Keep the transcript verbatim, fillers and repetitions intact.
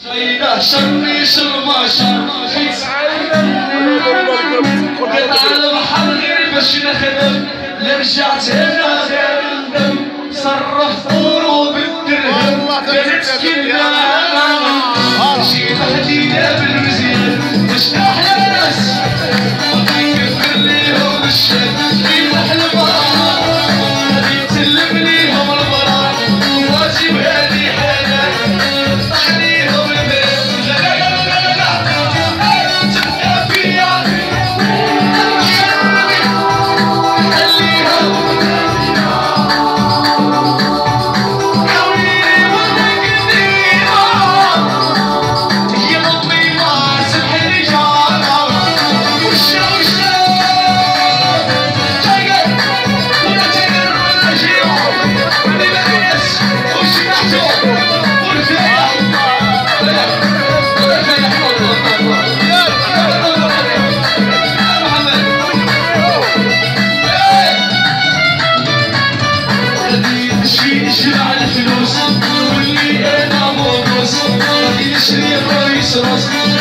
سيدة شري شرماشة حيت قطع البحر غير باش نخدم لا رجعت هنا غير ندم صرف قروب الدرهم كانت كنا شي تحدينا بالمزيان واش احلى ناس كيكفر ليهم الشام كيف البحر غادي تسلم ليهم البراق واجب هادي حالات عليهم الباب لا لا لا لا لا تبقى فيا جمع الفلوس واللي انا موروس غادي نشري الرئيس راس